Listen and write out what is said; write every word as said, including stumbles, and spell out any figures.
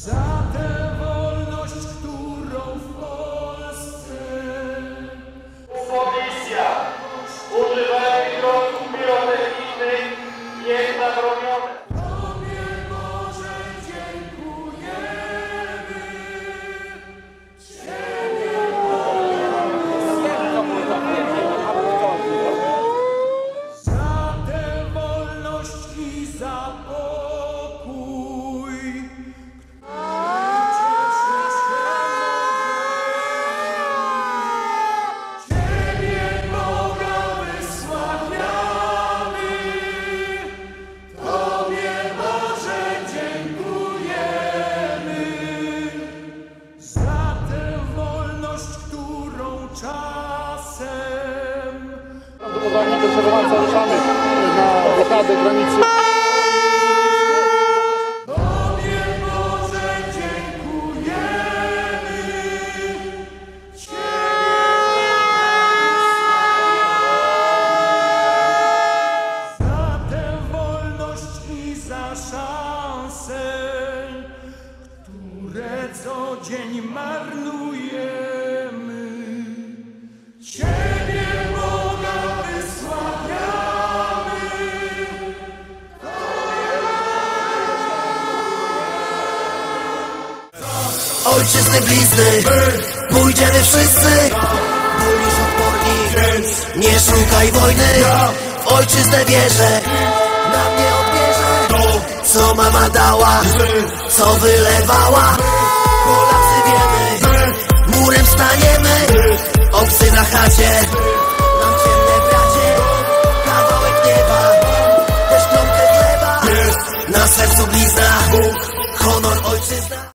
Za tę wolność, którą w Polsce. Komisja, używanie środków pirotechnicznych jest zabronione. Tobie, Boże, dziękujemy. Ciebie za tę wolność i za pokój. Prawdopodobnie przebywańca ruszamy na blokadę granicy. Tobie, Boże, dziękujemy. Za tę wolność i za szanse, które co dzień marnujemy. Ciebie, Boga, wysławiamy. Ojczyzny blizny, pójdziemy wszyscy. Bulisz odporni, nie szukaj wojny. W ojczyznę wierzę, na mnie odbierze. Co mama dała, co wylewała. Polacy wiemy, murem staniemy. Obcy na chacie, nam ciemne bracie. Kawałek nieba, też kromkę chleba. Na sercu blizna, honor ojczyzna.